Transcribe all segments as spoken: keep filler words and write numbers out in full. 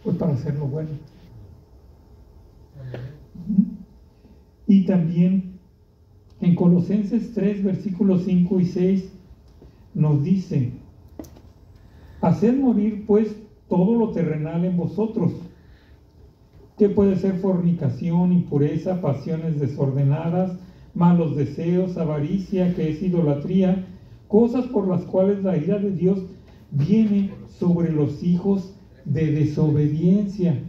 pues para hacer lo bueno. Y también en Colosenses tres, versículos cinco y seis nos dice: haced morir pues todo lo terrenal en vosotros, que puede ser fornicación, impureza, pasiones desordenadas, malos deseos, avaricia, que es idolatría, cosas por las cuales la ira de Dios viene sobre los hijos de desobediencia.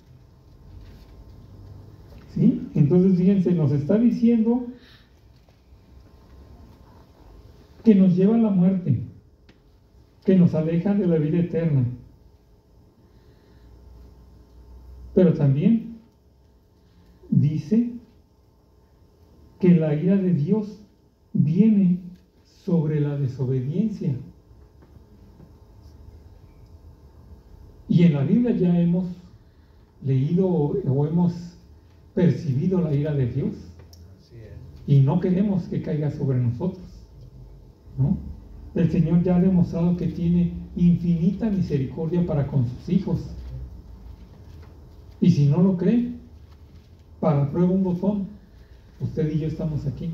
¿Sí? Entonces fíjense, nos está diciendo que nos lleva a la muerte, que nos aleja de la vida eterna. Pero también dice que la ira de Dios viene sobre la desobediencia. Y en la Biblia ya hemos leído o hemos percibido la ira de Dios. Así es. Y no queremos que caiga sobre nosotros, ¿no? El Señor ya ha demostrado que tiene infinita misericordia para con sus hijos. Y si no lo cree, para prueba un botón, usted y yo estamos aquí.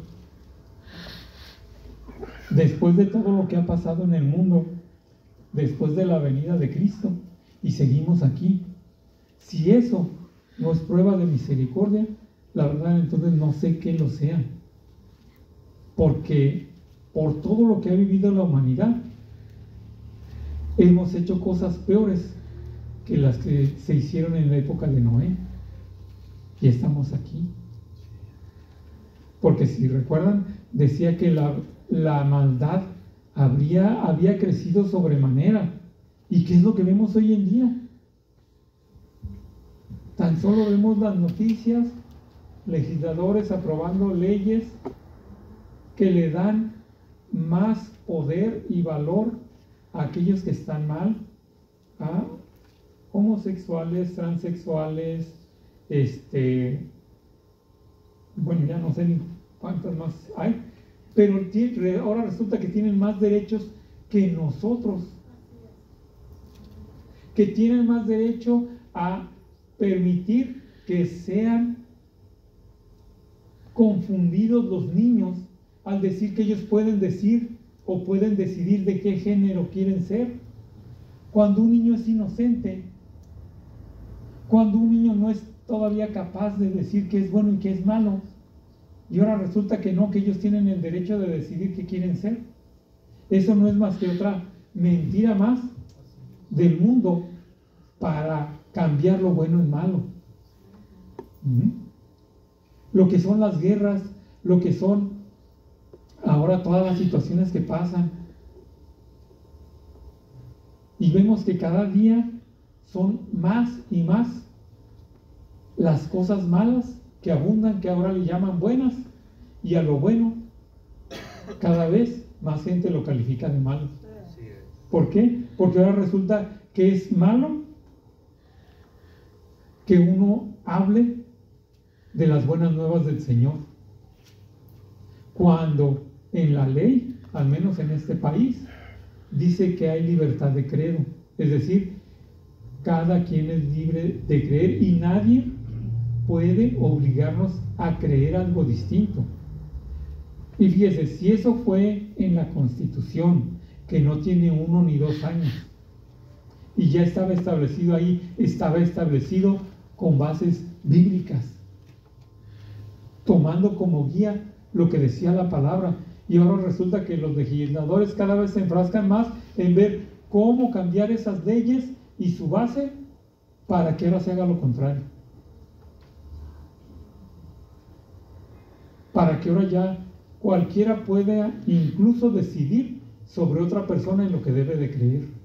Después de todo lo que ha pasado en el mundo, después de la venida de Cristo, y seguimos aquí. Si eso no es prueba de misericordia, la verdad entonces no sé qué lo sea. Porque por todo lo que ha vivido la humanidad, hemos hecho cosas peores que las que se hicieron en la época de Noé. Y estamos aquí. Porque si recuerdan, decía que la, la maldad habría, había crecido sobremanera. ¿Y qué es lo que vemos hoy en día? Tan solo vemos las noticias, legisladores aprobando leyes que le dan más poder y valor a aquellos que están mal, a homosexuales, transexuales, este, bueno, ya no sé ni cuántas más hay, pero ahora resulta que tienen más derechos que nosotros, que tienen más derecho a permitir que sean confundidos los niños al decir que ellos pueden decir o pueden decidir de qué género quieren ser, cuando un niño es inocente, cuando un niño no es todavía capaz de decir qué es bueno y qué es malo, y ahora resulta que no, que ellos tienen el derecho de decidir qué quieren ser. Eso no es más que otra mentira más del mundo para cambiar lo bueno en malo. ¿Mm? Lo que son las guerras, lo que son ahora todas las situaciones que pasan. Y vemos que cada día son más y más las cosas malas que abundan, que ahora le llaman buenas, y a lo bueno cada vez más gente lo califica de malo. ¿Por qué? Porque ahora resulta que es malo que uno hable de las buenas nuevas del Señor, cuando en la ley, al menos en este país, dice que hay libertad de credo, es decir, cada quien es libre de creer y nadie puede obligarnos a creer algo distinto. Y fíjese, si eso fue en la Constitución, que no tiene uno ni dos años, y ya estaba establecido ahí, estaba establecido con bases bíblicas, tomando como guía lo que decía la palabra, y ahora resulta que los legisladores cada vez se enfrascan más en ver cómo cambiar esas leyes y su base para que ahora se haga lo contrario, para que ahora ya cualquiera pueda incluso decidir sobre otra persona en lo que debe de creer.